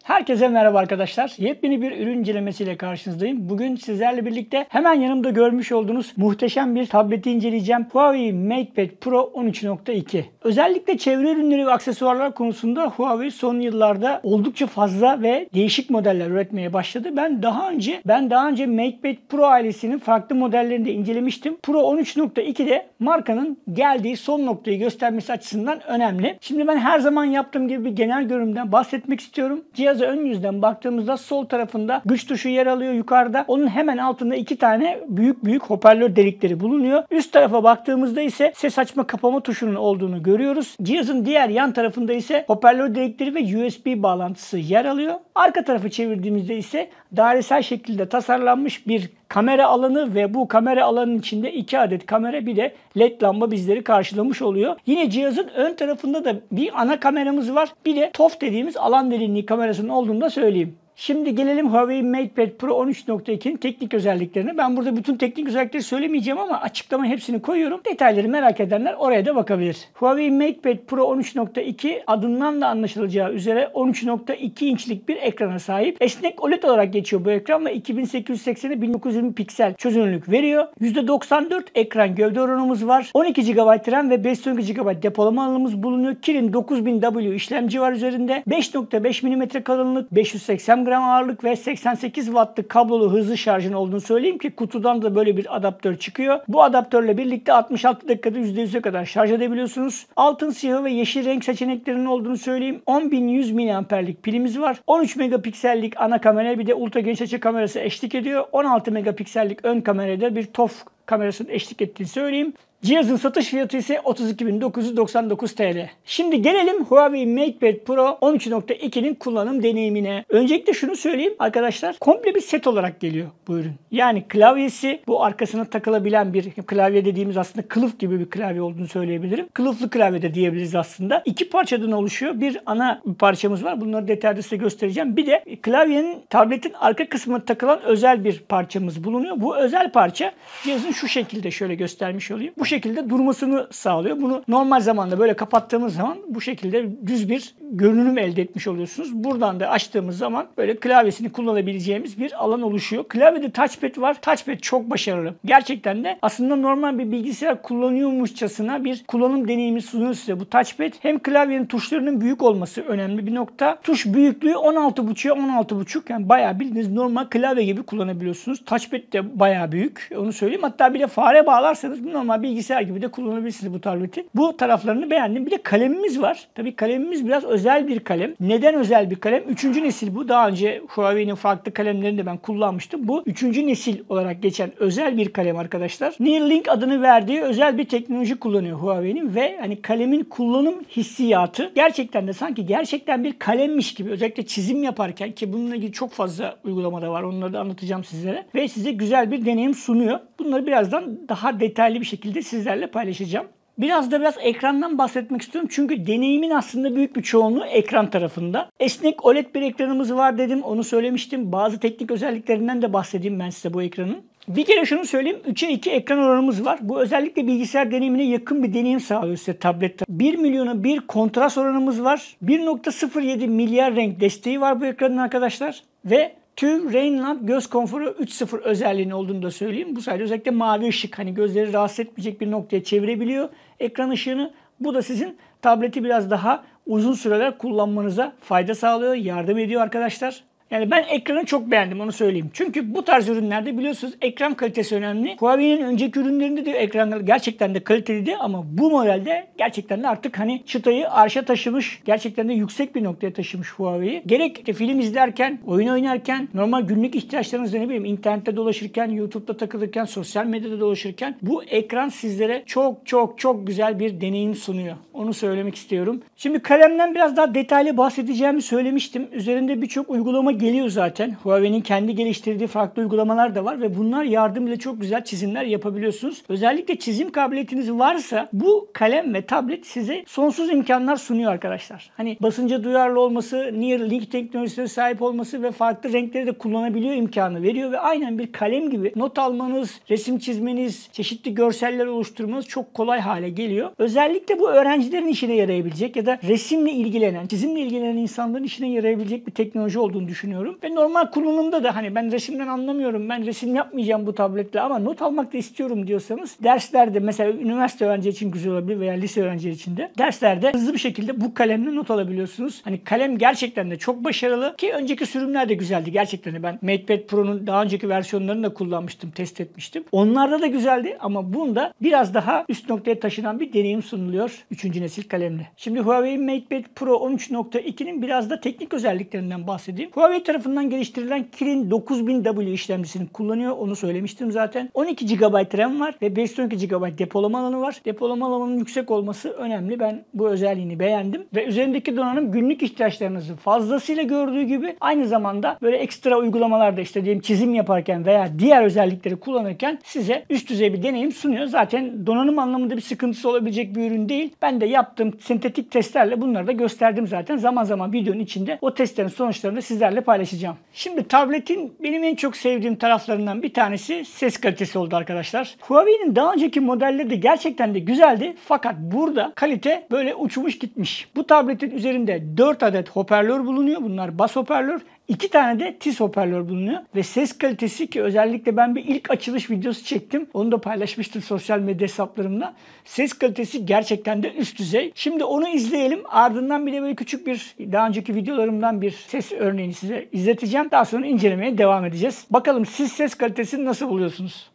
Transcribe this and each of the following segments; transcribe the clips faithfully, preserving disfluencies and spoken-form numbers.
Herkese merhaba arkadaşlar. Yepyeni bir ürün incelemesiyle karşınızdayım. Bugün sizlerle birlikte hemen yanımda görmüş olduğunuz muhteşem bir tableti inceleyeceğim. Huawei MatePad Pro on üç nokta iki. Özellikle çevre ürünleri ve aksesuarlar konusunda Huawei son yıllarda oldukça fazla ve değişik modeller üretmeye başladı. Ben daha önce ben daha önce MatePad Pro ailesinin farklı modellerini de incelemiştim. Pro on üç nokta iki de markanın geldiği son noktayı göstermesi açısından önemli. Şimdi ben her zaman yaptığım gibi bir genel görünümden bahsetmek istiyorum. Cihaza ön yüzden baktığımızda sol tarafında güç tuşu yer alıyor yukarıda. Onun hemen altında iki tane büyük büyük hoparlör delikleri bulunuyor. Üst tarafa baktığımızda ise ses açma kapama tuşunun olduğunu görüyoruz. Cihazın diğer yan tarafında ise hoparlör delikleri ve U S B bağlantısı yer alıyor. Arka tarafı çevirdiğimizde ise dairesel şekilde tasarlanmış bir kamera alanı ve bu kamera alanının içinde iki adet kamera bir de led lamba bizleri karşılamış oluyor. Yine cihazın ön tarafında da bir ana kameramız var. Bir de T O F dediğimiz alan derinliği kamerasının olduğunu da söyleyeyim. Şimdi gelelim Huawei MatePad Pro on üç nokta iki'nin teknik özelliklerine. Ben burada bütün teknik özellikleri söylemeyeceğim ama açıklama hepsini koyuyorum. Detayları merak edenler oraya da bakabilir. Huawei MatePad Pro on üç nokta iki adından da anlaşılacağı üzere on üç nokta iki inçlik bir ekrana sahip. Esnek O L E D olarak geçiyor bu ekran ve iki bin sekiz yüz seksene bin dokuz yüz yirmi piksel çözünürlük veriyor. yüzde doksan dört ekran gövde oranımız var. on iki gigabayt RAM ve beş yüz on iki gigabayt depolama alanımız bulunuyor. Kirin dokuz bin W işlemci var üzerinde. beş nokta beş milimetre kalınlık, beş yüz seksen gram ağırlık ve seksen sekiz wattlık kablolu hızlı şarjın olduğunu söyleyeyim ki kutudan da böyle bir adaptör çıkıyor. Bu adaptörle birlikte altmış altı dakikada yüzde yüze kadar şarj edebiliyorsunuz. Altın, siyah ve yeşil renk seçeneklerinin olduğunu söyleyeyim. on bin yüz miliamperlik pilimiz var. on üç megapiksellik ana kamera bir de ultra geniş açı kamerası eşlik ediyor. on altı megapiksellik ön kamerada bir T O F kamerasının eşlik ettiğini söyleyeyim. Cihazın satış fiyatı ise otuz iki bin dokuz yüz doksan dokuz TL. Şimdi gelelim Huawei MatePad Pro on üç nokta iki'nin kullanım deneyimine. Öncelikle şunu söyleyeyim arkadaşlar. Komple bir set olarak geliyor bu ürün. Yani klavyesi, bu arkasına takılabilen bir klavye dediğimiz aslında kılıf gibi bir klavye olduğunu söyleyebilirim. Kılıflı klavye de diyebiliriz aslında. İki parçadan oluşuyor. Bir ana parçamız var. Bunları detaylı size göstereceğim. Bir de klavyenin, tabletin arka kısmına takılan özel bir parçamız bulunuyor. Bu özel parça cihazın şu şekilde şöyle göstermiş olayım. Bu şekilde durmasını sağlıyor. Bunu normal zamanda böyle kapattığımız zaman bu şekilde düz bir görünüm elde etmiş oluyorsunuz. Buradan da açtığımız zaman böyle klavyesini kullanabileceğimiz bir alan oluşuyor. Klavyede touchpad var. Touchpad çok başarılı. Gerçekten de aslında normal bir bilgisayar kullanıyormuşçasına bir kullanım deneyimi sunuyor size bu touchpad. Hem klavyenin tuşlarının büyük olması önemli bir nokta. Tuş büyüklüğü on altı buçuğa on altı buçuk, yani bayağı bildiğiniz normal klavye gibi kullanabiliyorsunuz. Touchpad de bayağı büyük. Onu söyleyeyim. Hatta bir de fare bağlarsanız normal bilgisayar gibi de kullanabilirsiniz bu tableti. Bu taraflarını beğendim. Bir de kalemimiz var. Tabii kalemimiz biraz özel bir kalem. Neden özel bir kalem? Üçüncü nesil bu. Daha önce Huawei'nin farklı kalemlerini de ben kullanmıştım. Bu üçüncü nesil olarak geçen özel bir kalem arkadaşlar. Neuralink adını verdiği özel bir teknoloji kullanıyor Huawei'nin ve hani kalemin kullanım hissiyatı gerçekten de sanki gerçekten bir kalemmiş gibi, özellikle çizim yaparken, ki bununla ilgili çok fazla uygulamada var. Onları da anlatacağım sizlere. Ve size güzel bir deneyim sunuyor. Bunları birazdan daha detaylı bir şekilde sizlerle paylaşacağım. Biraz da biraz ekrandan bahsetmek istiyorum. Çünkü deneyimin aslında büyük bir çoğunluğu ekran tarafında. Esnek O L E D bir ekranımız var dedim. Onu söylemiştim. Bazı teknik özelliklerinden de bahsedeyim ben size bu ekranın. Bir kere şunu söyleyeyim. üçe iki ekran oranımız var. Bu özellikle bilgisayar deneyimine yakın bir deneyim sağlıyor size tablette. bir milyona bir kontrast oranımız var. bir nokta sıfır yedi milyar renk desteği var bu ekranın arkadaşlar. Ve TÜV Rheinland göz konforu üç nokta sıfır özelliğinin olduğunu da söyleyeyim. Bu sayede özellikle mavi ışık, hani gözleri rahatsız etmeyecek bir noktaya çevirebiliyor ekran ışığını. Bu da sizin tableti biraz daha uzun süreler kullanmanıza fayda sağlıyor, yardım ediyor arkadaşlar. Yani ben ekranı çok beğendim, onu söyleyeyim. Çünkü bu tarz ürünlerde biliyorsunuz ekran kalitesi önemli. Huawei'nin önceki ürünlerinde de ekranlar gerçekten de kaliteliydi ama bu modelde gerçekten de artık hani çıtayı arşa taşımış, gerçekten de yüksek bir noktaya taşımış Huawei'yi. Gerek de film izlerken, oyun oynarken, normal günlük ihtiyaçlarınızda, ne bileyim internette dolaşırken, YouTube'da takılırken, sosyal medyada dolaşırken bu ekran sizlere çok çok çok güzel bir deneyim sunuyor. Onu söylemek istiyorum. Şimdi kalemden biraz daha detaylı bahsedeceğimi söylemiştim. Üzerinde birçok uygulama geliyor zaten. Huawei'nin kendi geliştirdiği farklı uygulamalar da var ve bunlar yardımıyla çok güzel çizimler yapabiliyorsunuz. Özellikle çizim kabiliyetiniz varsa bu kalem ve tablet size sonsuz imkanlar sunuyor arkadaşlar. Hani basınca duyarlı olması, Near Link teknolojisine sahip olması ve farklı renkleri de kullanabiliyor imkanı veriyor ve aynen bir kalem gibi not almanız, resim çizmeniz, çeşitli görseller oluşturmanız çok kolay hale geliyor. Özellikle bu öğrencilerin işine yarayabilecek ya da resimle ilgilenen, çizimle ilgilenen insanların işine yarayabilecek bir teknoloji olduğunu düşünüyorum. Ve normal kullanımda da hani ben resimden anlamıyorum, ben resim yapmayacağım bu tabletle ama not almak da istiyorum diyorsanız derslerde mesela üniversite öğrenci için güzel olabilir veya lise öğrencileri için de derslerde hızlı bir şekilde bu kalemle not alabiliyorsunuz. Hani kalem gerçekten de çok başarılı ki önceki sürümler de güzeldi. Gerçekten de ben MatePad Pro'nun daha önceki versiyonlarını da kullanmıştım, test etmiştim. Onlarda da güzeldi ama bunda biraz daha üst noktaya taşınan bir deneyim sunuluyor üçüncü nesil kalemle. Şimdi Huawei MatePad Pro on üç nokta iki'nin biraz da teknik özelliklerinden bahsedeyim. Huawei tarafından geliştirilen Kirin dokuz bin W işlemcisini kullanıyor. Onu söylemiştim zaten. on iki gigabayt RAM var ve beş yüz on iki gigabayt depolama alanı var. Depolama alanının yüksek olması önemli. Ben bu özelliğini beğendim. Ve üzerindeki donanım günlük ihtiyaçlarınızı fazlasıyla gördüğü gibi aynı zamanda böyle ekstra uygulamalarda işte diyelim çizim yaparken veya diğer özellikleri kullanırken size üst düzey bir deneyim sunuyor. Zaten donanım anlamında bir sıkıntısı olabilecek bir ürün değil. Ben de yaptığım sentetik testlerle bunları da gösterdim zaten. Zaman zaman videonun içinde o testlerin sonuçlarını sizlerle paylaşacağım. Şimdi tabletin benim en çok sevdiğim taraflarından bir tanesi ses kalitesi oldu arkadaşlar. Huawei'nin daha önceki modelleri de gerçekten de güzeldi. Fakat burada kalite böyle uçmuş gitmiş. Bu tabletin üzerinde dört adet hoparlör bulunuyor. Bunlar bas hoparlör. İki tane de tiz hoparlör bulunuyor. Ve ses kalitesi ki özellikle ben bir ilk açılış videosu çektim. Onu da paylaşmıştım sosyal medya hesaplarımda. Ses kalitesi gerçekten de üst düzey. Şimdi onu izleyelim. Ardından bir de böyle küçük bir daha önceki videolarımdan bir ses örneğini size izleteceğim. Daha sonra incelemeye devam edeceğiz. Bakalım siz ses kalitesini nasıl buluyorsunuz?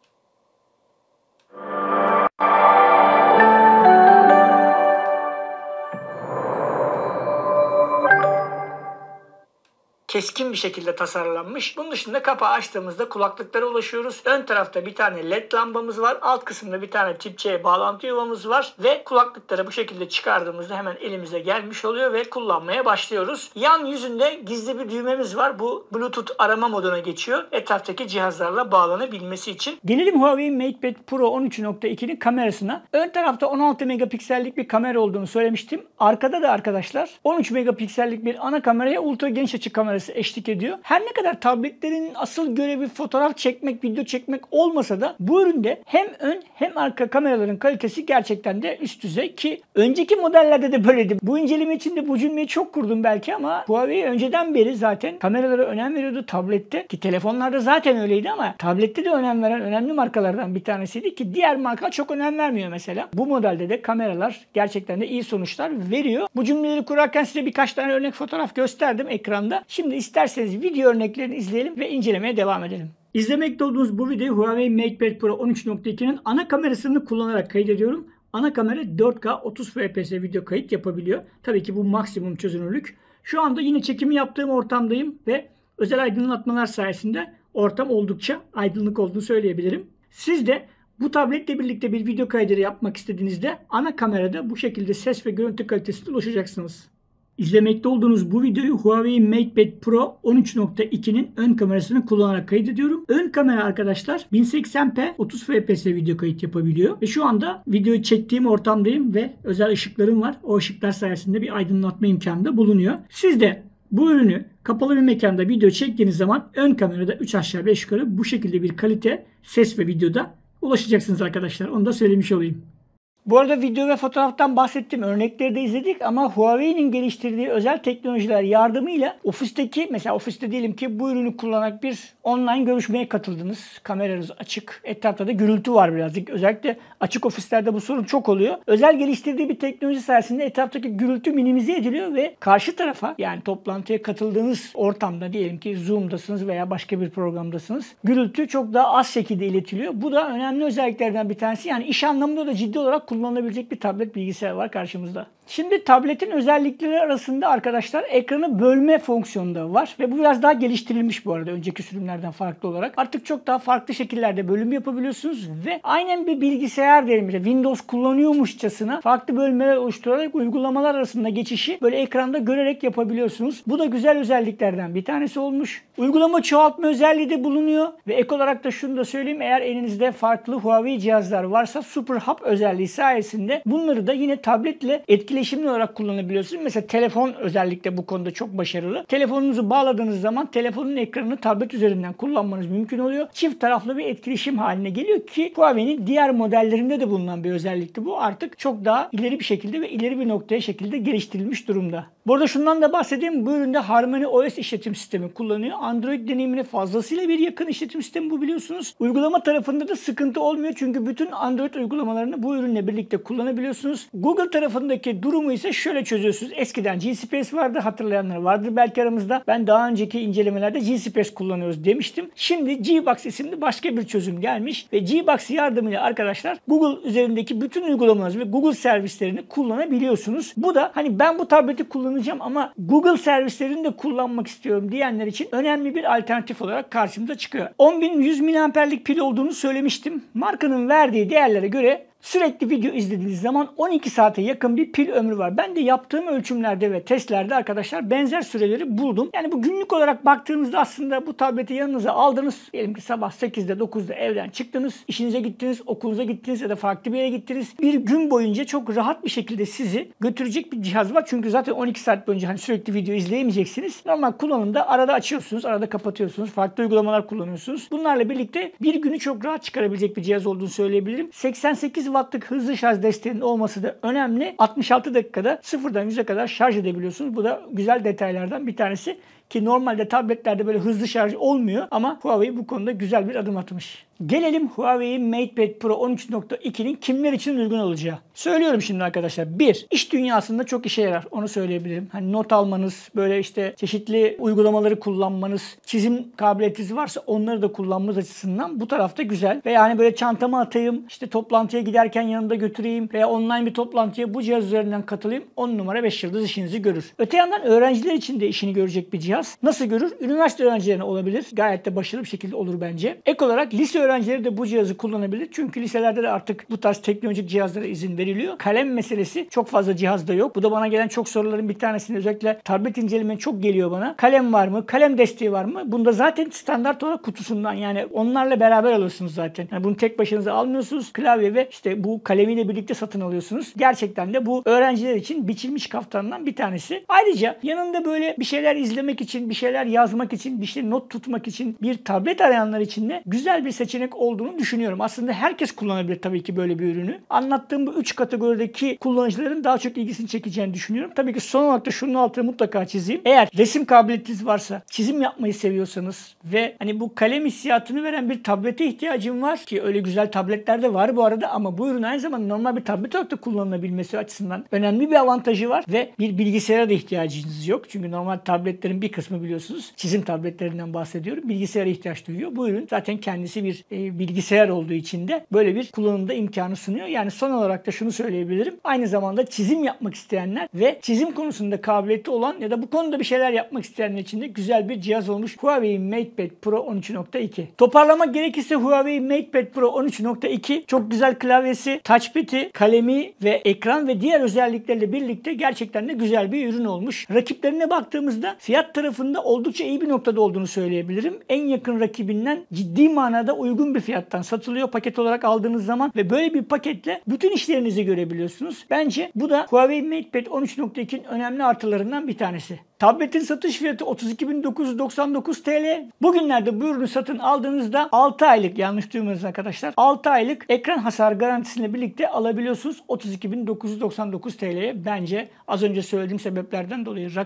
Keskin bir şekilde tasarlanmış. Bunun dışında kapağı açtığımızda kulaklıklara ulaşıyoruz. Ön tarafta bir tane led lambamız var. Alt kısımda bir tane tip C bağlantı yuvamız var. Ve kulaklıkları bu şekilde çıkardığımızda hemen elimize gelmiş oluyor ve kullanmaya başlıyoruz. Yan yüzünde gizli bir düğmemiz var. Bu Bluetooth arama moduna geçiyor. Etraftaki cihazlarla bağlanabilmesi için. Gelelim Huawei MatePad Pro on üç nokta iki'nin kamerasına. Ön tarafta on altı megapiksellik bir kamera olduğunu söylemiştim. Arkada da arkadaşlar on üç megapiksellik bir ana kameraya ultra geniş açı kamerası eşlik ediyor. Her ne kadar tabletlerin asıl görevi fotoğraf çekmek, video çekmek olmasa da bu üründe hem ön hem arka kameraların kalitesi gerçekten de üst düzey ki önceki modellerde de böyleydi. Bu inceleme için de bu cümleyi çok kurdum belki ama Huawei önceden beri zaten kameralara önem veriyordu tablette ki telefonlarda zaten öyleydi ama tablette de önem veren önemli markalardan bir tanesiydi ki diğer marka çok önem vermiyor mesela. Bu modelde de kameralar gerçekten de iyi sonuçlar veriyor. Bu cümleleri kurarken size birkaç tane örnek fotoğraf gösterdim ekranda. Şimdi isterseniz video örneklerini izleyelim ve incelemeye devam edelim. İzlemekte olduğunuz bu videoyu Huawei MatePad Pro on üç nokta iki'nin ana kamerasını kullanarak kaydediyorum. Ana kamera dört K otuz F P S video kayıt yapabiliyor. Tabii ki bu maksimum çözünürlük. Şu anda yine çekimi yaptığım ortamdayım ve özel aydınlatmalar sayesinde ortam oldukça aydınlık olduğunu söyleyebilirim. Siz de bu tabletle birlikte bir video kaydı yapmak istediğinizde ana kamerada bu şekilde ses ve görüntü kalitesine ulaşacaksınız. İzlemekte olduğunuz bu videoyu Huawei MatePad Pro on üç nokta iki'nin ön kamerasını kullanarak kaydediyorum. Ön kamera arkadaşlar bin seksen p otuz F P S video kayıt yapabiliyor. Ve şu anda videoyu çektiğim ortamdayım ve özel ışıklarım var. O ışıklar sayesinde bir aydınlatma imkanı da bulunuyor. Siz de bu ürünü kapalı bir mekanda video çektiğiniz zaman ön kamerada üç aşağı beş yukarı bu şekilde bir kalite ses ve videoda ulaşacaksınız arkadaşlar. Onu da söylemiş olayım. Bu arada video ve fotoğraftan bahsettim. Örnekleri de izledik ama Huawei'nin geliştirdiği özel teknolojiler yardımıyla ofisteki mesela ofiste diyelim ki bu ürünü kullanarak bir online görüşmeye katıldınız. Kameranız açık. Etrafta da gürültü var birazcık. Özellikle açık ofislerde bu sorun çok oluyor. Özel geliştirdiği bir teknoloji sayesinde etraftaki gürültü minimize ediliyor ve karşı tarafa yani toplantıya katıldığınız ortamda diyelim ki Zoom'dasınız veya başka bir programdasınız. Gürültü çok daha az şekilde iletiliyor. Bu da önemli özelliklerden bir tanesi. Yani iş anlamında da ciddi olarak kullanılabilecek bir tablet bilgisayar var karşımızda. Şimdi tabletin özellikleri arasında arkadaşlar ekranı bölme fonksiyonu da var ve bu biraz daha geliştirilmiş bu arada önceki sürümlerden farklı olarak. Artık çok daha farklı şekillerde bölüm yapabiliyorsunuz ve aynen bir bilgisayar diyelim, Windows kullanıyormuşçasına farklı bölmeler oluşturarak uygulamalar arasında geçişi böyle ekranda görerek yapabiliyorsunuz. Bu da güzel özelliklerden bir tanesi olmuş. Uygulama çoğaltma özelliği de bulunuyor ve ek olarak da şunu da söyleyeyim, eğer elinizde farklı Huawei cihazlar varsa Super Hub özelliği sayesinde bunları da yine tabletle etkileşimli olarak kullanabiliyorsunuz. Mesela telefon özellikle bu konuda çok başarılı. Telefonunuzu bağladığınız zaman telefonun ekranını tablet üzerinden kullanmanız mümkün oluyor. Çift taraflı bir etkileşim haline geliyor ki Huawei'nin diğer modellerinde de bulunan bir özellikti bu. Artık çok daha ileri bir şekilde ve ileri bir noktaya şekilde geliştirilmiş durumda. Bu arada şundan da bahsedeyim. Bu üründe Harmony O S işletim sistemi kullanıyor. Android deneyimine fazlasıyla bir yakın işletim sistemi bu, biliyorsunuz. Uygulama tarafında da sıkıntı olmuyor. Çünkü bütün Android uygulamalarını bu ürünle birlikte kullanabiliyorsunuz. Google tarafındaki durumu ise şöyle çözüyorsunuz. Eskiden G Space vardı. Hatırlayanlar vardır belki aramızda. Ben daha önceki incelemelerde G Space kullanıyoruz demiştim. Şimdi Gbox isimli başka bir çözüm gelmiş ve Gbox yardımıyla arkadaşlar Google üzerindeki bütün uygulamalarınızı ve Google servislerini kullanabiliyorsunuz. Bu da hani ben bu tableti kullanacağım ama Google servislerini de kullanmak istiyorum diyenler için önemli bir alternatif olarak karşımıza çıkıyor. on bin yüz miliamperlik pil olduğunu söylemiştim. Markanın verdiği değerlere göre sürekli video izlediğiniz zaman on iki saate yakın bir pil ömrü var. Ben de yaptığım ölçümlerde ve testlerde arkadaşlar benzer süreleri buldum. Yani bu günlük olarak baktığınızda aslında bu tableti yanınıza aldınız. Diyelim ki sabah sekizde dokuzda evden çıktınız. İşinize gittiniz, okulunuza gittiniz ya da farklı bir yere gittiniz. Bir gün boyunca çok rahat bir şekilde sizi götürecek bir cihaz var. Çünkü zaten on iki saat boyunca hani sürekli video izleyemeyeceksiniz. Normal kullanımda arada açıyorsunuz, arada kapatıyorsunuz. Farklı uygulamalar kullanıyorsunuz. Bunlarla birlikte bir günü çok rahat çıkarabilecek bir cihaz olduğunu söyleyebilirim. seksen sekiz wattlık hızlı şarj desteğinin olması da önemli. altmış altı dakikada sıfırdan yüze kadar şarj edebiliyorsunuz. Bu da güzel detaylardan bir tanesi. Ki normalde tabletlerde böyle hızlı şarj olmuyor ama Huawei bu konuda güzel bir adım atmış. Gelelim Huawei MatePad Pro on üç nokta iki'nin kimler için uygun olacağı. Söylüyorum şimdi arkadaşlar. bir İş dünyasında çok işe yarar. Onu söyleyebilirim. Hani not almanız, böyle işte çeşitli uygulamaları kullanmanız, çizim kabiliyetiniz varsa onları da kullanmanız açısından bu tarafta güzel. Veya hani böyle çantama atayım, işte toplantıya giderken yanımda götüreyim veya online bir toplantıya bu cihaz üzerinden katılayım. on numara beş yıldız işinizi görür. Öte yandan öğrenciler için de işini görecek bir cihaz. Nasıl görür? Üniversite öğrencilerine olabilir. Gayet de başarılı bir şekilde olur bence. Ek olarak lise öğrencileri de bu cihazı kullanabilir. Çünkü liselerde de artık bu tarz teknolojik cihazlara izin veriliyor. Kalem meselesi çok fazla cihazda yok. Bu da bana gelen çok soruların bir tanesinde, özellikle tablet incelemen çok geliyor bana. Kalem var mı? Kalem desteği var mı? Bunda zaten standart olarak kutusundan, yani onlarla beraber alıyorsunuz zaten. Yani bunu tek başınıza almıyorsunuz. Klavye ve işte bu kalemiyle birlikte satın alıyorsunuz. Gerçekten de bu öğrenciler için biçilmiş kaftandan bir tanesi. Ayrıca yanında böyle bir şeyler izlemek için, bir şeyler yazmak için, bir şey not tutmak için bir tablet arayanlar için de güzel bir seçenek olduğunu düşünüyorum. Aslında herkes kullanabilir tabii ki böyle bir ürünü. Anlattığım bu üç kategorideki kullanıcıların daha çok ilgisini çekeceğini düşünüyorum. Tabii ki son olarak da şunun altını mutlaka çizeyim. Eğer resim kabiliyetiniz varsa, çizim yapmayı seviyorsanız ve hani bu kalem hissiyatını veren bir tablete ihtiyacım var ki öyle güzel tabletler de var bu arada, ama bu ürün aynı zamanda normal bir tablet olarak da kullanılabilmesi açısından önemli bir avantajı var ve bir bilgisayara da ihtiyacınız yok. Çünkü normal tabletlerin bir kısmı biliyorsunuz çizim tabletlerinden bahsediyorum. Bilgisayara ihtiyaç duyuyor. Bu ürün zaten kendisi bir e, bilgisayar olduğu için de böyle bir kullanımda imkanı sunuyor. Yani son olarak da şunu söyleyebilirim. Aynı zamanda çizim yapmak isteyenler ve çizim konusunda kabiliyeti olan ya da bu konuda bir şeyler yapmak isteyenler için de güzel bir cihaz olmuş Huawei MatePad Pro on üç nokta iki. Toparlamak gerekirse Huawei MatePad Pro on üç nokta iki çok güzel klavyesi, touchpad'i, kalemi ve ekran ve diğer özelliklerle birlikte gerçekten de güzel bir ürün olmuş. Rakiplerine baktığımızda fiyat tarafında oldukça iyi bir noktada olduğunu söyleyebilirim. En yakın rakibinden ciddi manada uygun bir fiyattan satılıyor paket olarak aldığınız zaman ve böyle bir paketle bütün işlerinizi görebiliyorsunuz. Bence bu da Huawei MatePad on üç nokta iki'nin önemli artılarından bir tanesi. Tabletin satış fiyatı otuz iki bin dokuz yüz doksan dokuz TL. Bugünlerde bu ürünü satın aldığınızda altı aylık, yanlış duymadınız arkadaşlar, altı aylık ekran hasar garantisiyle birlikte alabiliyorsunuz otuz iki bin dokuz yüz doksan dokuz TL'ye. Bence az önce söylediğim sebeplerden dolayı rakam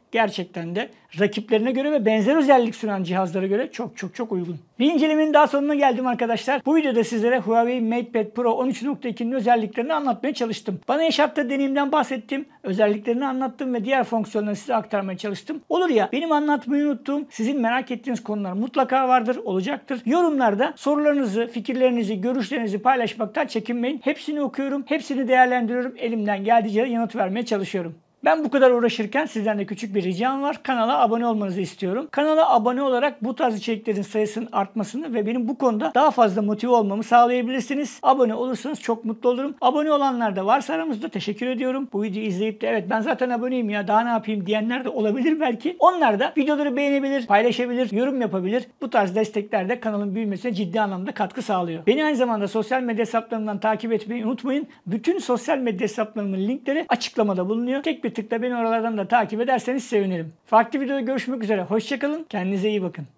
gerçekten de rakiplerine göre ve benzer özellik sunan cihazlara göre çok çok çok uygun. Bir incelemenin daha sonuna geldim arkadaşlar. Bu videoda sizlere Huawei MatePad Pro on üç nokta iki'nin özelliklerini anlatmaya çalıştım. Bana yaşattığı deneyimden bahsettim. Özelliklerini anlattım ve diğer fonksiyonları size aktarmaya çalıştım. Olur ya, benim anlatmayı unuttuğum, sizin merak ettiğiniz konular mutlaka vardır, olacaktır. Yorumlarda sorularınızı, fikirlerinizi, görüşlerinizi paylaşmaktan çekinmeyin. Hepsini okuyorum, hepsini değerlendiriyorum. Elimden geldiğince yanıt vermeye çalışıyorum. Ben bu kadar uğraşırken sizden de küçük bir ricam var. Kanala abone olmanızı istiyorum. Kanala abone olarak bu tarz içeriklerin sayısının artmasını ve benim bu konuda daha fazla motive olmamı sağlayabilirsiniz. Abone olursanız çok mutlu olurum. Abone olanlar da varsa aramızda teşekkür ediyorum. Bu videoyu izleyip de evet ben zaten aboneyim ya daha ne yapayım diyenler de olabilir belki. Onlar da videoları beğenebilir, paylaşabilir, yorum yapabilir. Bu tarz destekler de kanalın büyümesine ciddi anlamda katkı sağlıyor. Beni aynı zamanda sosyal medya hesaplarımdan takip etmeyi unutmayın. Bütün sosyal medya hesaplarımın linkleri açıklamada bulunuyor. Tek bir tıkla beni oralardan da takip ederseniz sevinirim. Farklı videoda görüşmek üzere. Hoşça kalın. Kendinize iyi bakın.